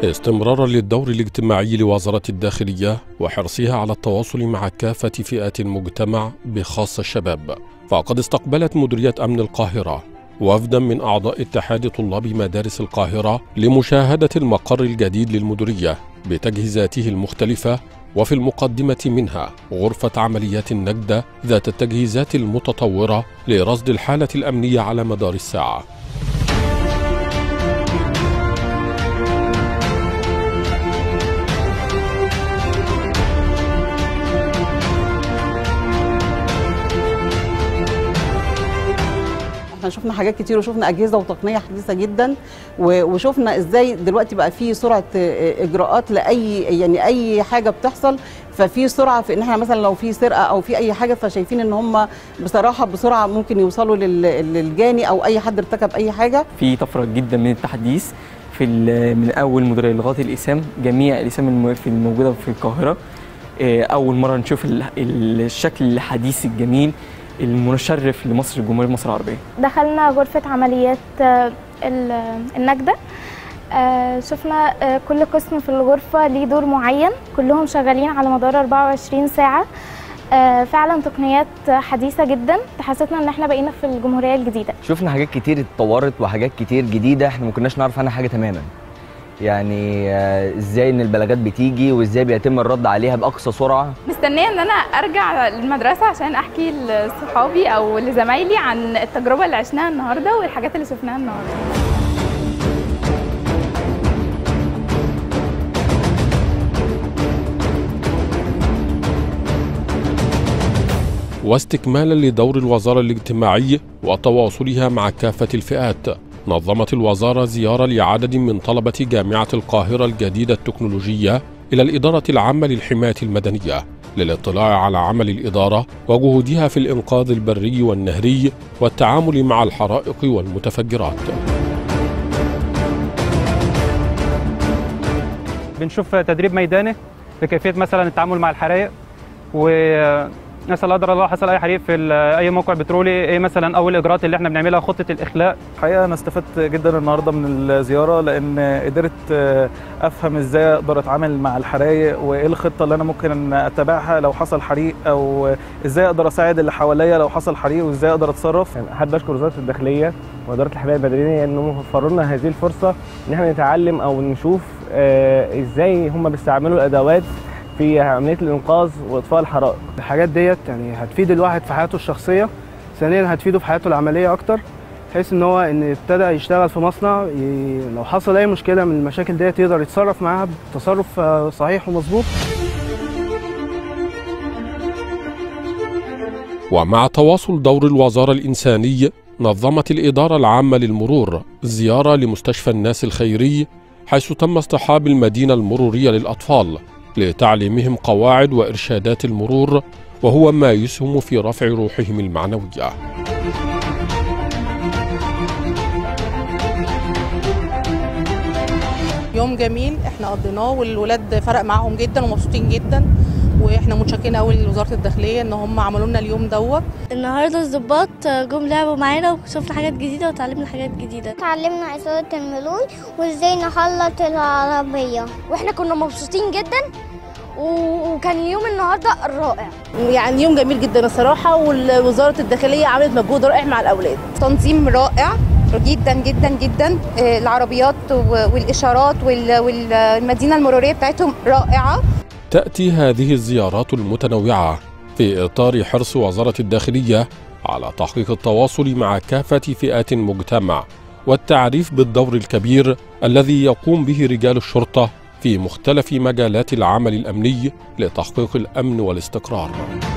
استمرارا للدور الاجتماعي لوزارة الداخلية وحرصها على التواصل مع كافة فئات المجتمع بخاصة الشباب، فقد استقبلت مديرية أمن القاهرة وفدا من أعضاء اتحاد طلاب مدارس القاهرة لمشاهدة المقر الجديد للمديرية بتجهيزاته المختلفة، وفي المقدمة منها غرفة عمليات النجدة ذات التجهيزات المتطورة لرصد الحالة الأمنية على مدار الساعة. احنا شفنا حاجات كتير وشفنا اجهزه وتقنيه حديثه جدا، وشفنا ازاي دلوقتي بقى في سرعه اجراءات اي حاجه بتحصل، ففي سرعه في ان احنا مثلا لو في سرقه او في اي حاجه، فشايفين ان هم بصراحه بسرعه ممكن يوصلوا للجاني او اي حد ارتكب اي حاجه. في طفره جدا من التحديث من اول مديريه لغايه الاقسام، جميع الاقسام الموجوده في القاهره. اول مره نشوف الشكل الحديث الجميل المشرف لمصر، جمهورية مصر العربية. دخلنا غرفة عمليات النجدة، شفنا كل قسم في الغرفة ليه دور معين، كلهم شغالين على مدار 24 ساعة. فعلا تقنيات حديثة جدا، تحسسنا ان احنا بقينا في الجمهورية الجديدة. شفنا حاجات كتير اتطورت وحاجات كتير جديدة احنا ما كناش نعرف عنها حاجة تماما. يعني ازاي ان البلاغات بتيجي وازاي بيتم الرد عليها باقصى سرعه. مستنيه ان انا ارجع للمدرسه عشان احكي لصحابي او لزمايلي عن التجربه اللي عشناها النهارده والحاجات اللي شفناها النهارده. واستكمالا لدور الوزارة الاجتماعي وتواصلها مع كافة الفئات، نظمت الوزارة زيارة لعدد من طلبة جامعة القاهرة الجديدة التكنولوجية إلى الإدارة العامة للحماية المدنية للاطلاع على عمل الإدارة وجهودها في الإنقاذ البري والنهري والتعامل مع الحرائق والمتفجرات. بنشوف تدريب ميداني لكيفية مثلا التعامل مع الحرائق، نسأل الله الله حصل اي حريق في اي موقع بترولي، ايه مثلا اول الاجراءات اللي احنا بنعملها، خطه الاخلاء. الحقيقه انا استفدت جدا النهارده من الزياره، لان قدرت افهم ازاي اقدر اتعامل مع الحرايق وايه الخطه اللي انا ممكن اتبعها لو حصل حريق، او ازاي اقدر اساعد اللي حواليا لو حصل حريق وازاي اقدر اتصرف. حابب اشكر وزاره الداخليه واداره الحمايه المدنيه انهم وفروا لنا هذه الفرصه ان احنا نتعلم او نشوف ازاي هم بيستعملوا الادوات في عمليه الانقاذ واطفاء الحرائق. الحاجات ديت يعني هتفيد الواحد في حياته الشخصيه، ثانيا هتفيده في حياته العمليه اكتر، بحيث ان هو ابتدى يشتغل في مصنع، لو حصل اي مشكله من المشاكل ديت يقدر يتصرف معاها بتصرف صحيح ومظبوط. ومع تواصل دور الوزارة الإنساني، نظمت الإدارة العامة للمرور زيارة لمستشفى الناس الخيري، حيث تم اصطحاب المدينة المرورية للأطفال لتعليمهم قواعد وإرشادات المرور، وهو ما يسهم في رفع روحهم المعنوية. يوم جميل احنا قضيناه والولاد فرق معاهم جدا ومبسوطين جدا، واحنا متشكرين قوي لوزاره الداخليه ان هم عملوا لنا اليوم دوت. النهارده الضباط جم لعبوا معانا وشفنا حاجات جديده وتعلمنا حاجات جديده. اتعلمنا إثارة المرور وازاي نخلط العربيه، واحنا كنا مبسوطين جدا وكان يوم النهارده رائع. يعني يوم جميل جدا الصراحه، ووزاره الداخليه عملت مجهود رائع مع الاولاد. تنظيم رائع جدا جدا جدا، العربيات والاشارات والمدينه المروريه بتاعتهم رائعه. تأتي هذه الزيارات المتنوعة في إطار حرص وزارة الداخلية على تحقيق التواصل مع كافة فئات المجتمع والتعريف بالدور الكبير الذي يقوم به رجال الشرطة في مختلف مجالات العمل الأمني لتحقيق الأمن والاستقرار.